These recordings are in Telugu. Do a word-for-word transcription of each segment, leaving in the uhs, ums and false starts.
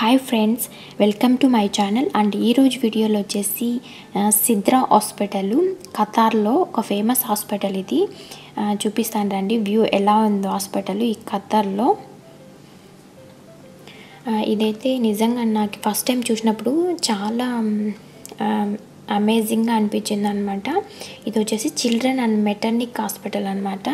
Hi friends, welcome to my channel. And ఈరోజు వీడియోలో వచ్చేసి సిద్రా హాస్పిటల్ ఖతార్లో ఒక ఫేమస్ హాస్పిటల్. ఇది చూపిస్తాను రండి. వ్యూ ఎలా ఉందో హాస్పిటల్ ఈ ఖతార్లో. ఇదైతే నిజంగా నాకు ఫస్ట్ టైం చూసినప్పుడు చాలా అమేజింగ్గా అనిపించింది అనమాట. ఇది వచ్చేసి చిల్డ్రన్ అండ్ మెటర్నిక్ హాస్పిటల్ అనమాట.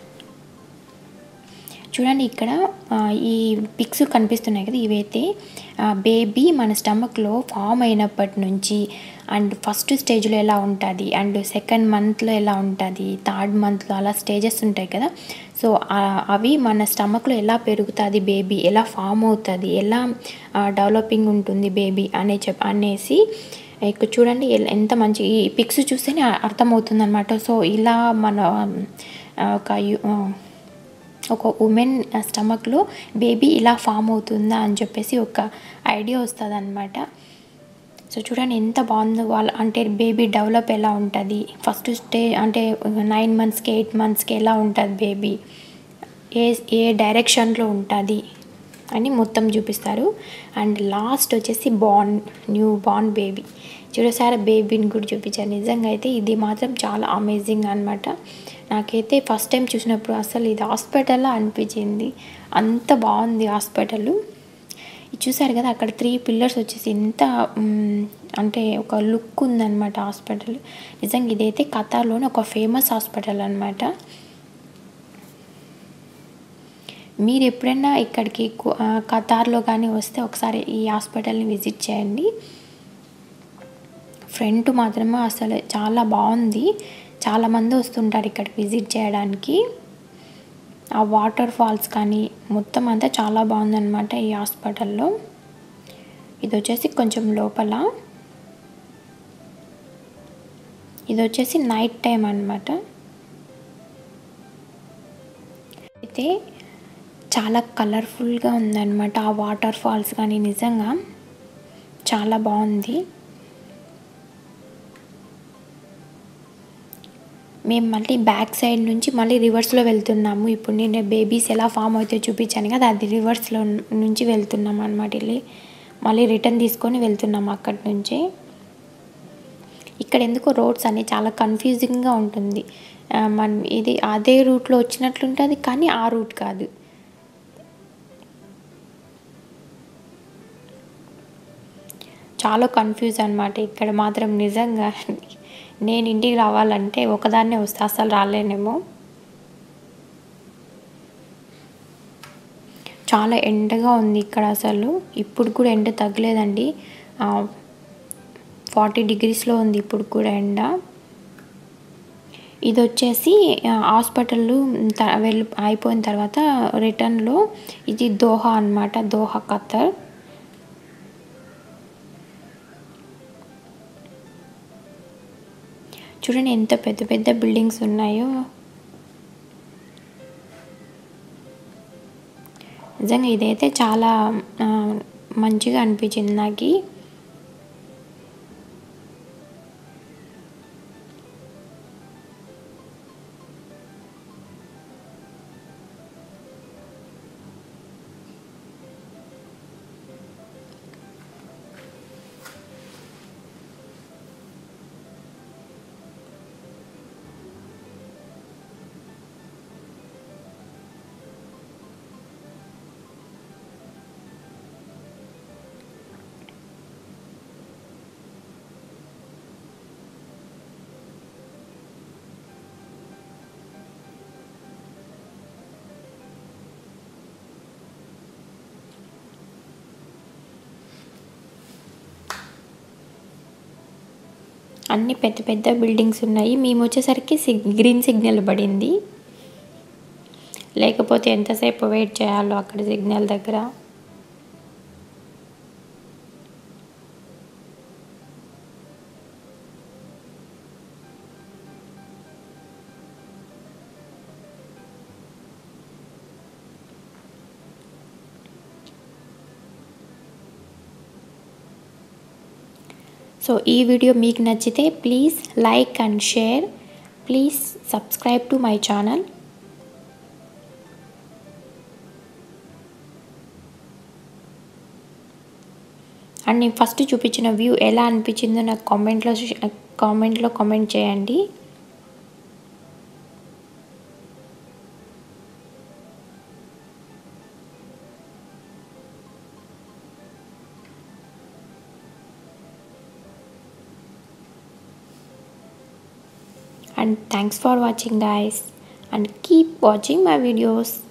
చూడండి, ఇక్కడ ఈ పిక్స్ కనిపిస్తున్నాయి కదా, ఇవైతే బేబీ మన స్టమక్లో ఫామ్ అయినప్పటి నుంచి అండ్ ఫస్ట్ స్టేజ్లో ఎలా ఉంటుంది, అండ్ సెకండ్ మంత్లో ఎలా ఉంటుంది, థర్డ్ మంత్లో అలా స్టేజెస్ ఉంటాయి కదా. సో అవి మన స్టమక్లో ఎలా పెరుగుతుంది బేబీ, ఎలా ఫామ్ అవుతుంది, ఎలా డెవలపింగ్ ఉంటుంది బేబీ అనే చెప్ అనేసి ఇక్కడ చూడండి ఎంత మంచి ఈ పిక్స్ చూస్తేనే అర్థమవుతుంది అనమాట. సో ఇలా మన ఒక ఒక ఉమెన్ స్టమక్లో బేబీ ఇలా ఫామ్ అవుతుందా అని చెప్పేసి ఒక ఐడియా వస్తుంది అనమాట. సో చూడండి ఎంత బాగుందో. వాళ్ళ అంటే బేబీ డెవలప్ ఎలా ఉంటుంది, ఫస్ట్ స్టేజ్ అంటే నైన్ మంత్స్కి ఎయిట్ మంత్స్కి ఎలా ఉంటుంది బేబీ, ఏ ఏ డైరెక్షన్లో ఉంటుంది అని మొత్తం చూపిస్తారు. అండ్ లాస్ట్ వచ్చేసి బార్న్ న్యూ బార్న్ బేబీ. చూడసారి బేబీని కూడా చూపించారు. నిజంగా అయితే ఇది మాత్రం చాలా అమేజింగ్ అనమాట. నాకైతే ఫస్ట్ టైం చూసినప్పుడు అసలు ఇది హాస్పిటల్లో అనిపించింది, అంత బాగుంది హాస్పిటల్. ఇది చూసారు కదా, అక్కడ త్రీ పిల్లర్స్ వచ్చేసి ఎంత అంటే ఒక లుక్ ఉందన్నమాట హాస్పిటల్. నిజంగా ఇదైతే ఖతార్లోనే ఒక ఫేమస్ హాస్పిటల్ అనమాట. మీరు ఎప్పుడైనా ఇక్కడికి ఖతార్లో కానీ వస్తే ఒకసారి ఈ హాస్పిటల్ని విజిట్ చేయండి. ఫ్రంట్ మాత్రమే అసలు చాలా బాగుంది. చాలామంది వస్తుంటారు ఇక్కడికి విజిట్ చేయడానికి. ఆ వాటర్ ఫాల్స్ కానీ మొత్తం అంతా చాలా బాగుందన్నమాట ఈ హాస్పిటల్లో. ఇది వచ్చేసి కొంచెం లోపల, ఇది వచ్చేసి నైట్ టైం అన్నమాట. అయితే చాలా కలర్ఫుల్గా ఉందన్నమాట ఆ వాటర్ ఫాల్స్ కానీ, నిజంగా చాలా బాగుంది. మేము మళ్ళీ బ్యాక్ సైడ్ నుంచి మళ్ళీ రివర్స్లో వెళ్తున్నాము. ఇప్పుడు నేను బేబీస్ ఎలా ఫామ్ అవుతాయో చూపించాను కదా, అది రివర్స్లో నుంచి వెళ్తున్నాం అనమాట. వెళ్ళి మళ్ళీ రిటర్న్ తీసుకొని వెళ్తున్నాము అక్కడి నుంచి. ఇక్కడ ఎందుకో రోడ్స్ అన్నీ చాలా కన్ఫ్యూజింగ్గా ఉంటుంది. మనం ఇది అదే రూట్లో వచ్చినట్లుంటుంది కానీ ఆ రూట్ కాదు. చాలా కన్ఫ్యూజ్ అనమాట ఇక్కడ మాత్రం. నిజంగా నేను ఇంటికి రావాలంటే ఒకదాన్నే వస్తే అసలు రాలేనేమో. చాలా ఎండగా ఉంది ఇక్కడ అసలు. ఇప్పుడు కూడా ఎండ తగ్గలేదండి, ఫార్టీ డిగ్రీస్లో ఉంది ఇప్పుడు కూడా ఎండ. ఇది వచ్చేసి హాస్పిటల్ వెళ్ళి అయిపోయిన తర్వాత రిటర్న్లో ఇది దోహా అనమాట, దోహా ఖతార్. చూడండి ఎంత పెద్ద పెద్ద బిల్డింగ్స్ ఉన్నాయో. నిజంగా ఇదైతే చాలా మంచిగా అనిపించింది నాకు. అన్ని పెద్ద పెద్ద బిల్డింగ్స్ ఉన్నాయి. మేము వచ్చేసరికి సిగ్ గ్రీన్ సిగ్నల్ పడింది, లేకపోతే ఎంతసేపు వెయిట్ చేయాలో అక్కడ సిగ్నల్ దగ్గర. సో ఈ వీడియో మీకు నచ్చితే please like and share. Please subscribe to my channel. And నేను ఫస్ట్ చూపించిన వ్యూ ఎలా అనిపించిందో నాకు కామెంట్లో కామెంట్లో కామెంట్ చేయండి. And thanks for watching guys, and keep watching my videos.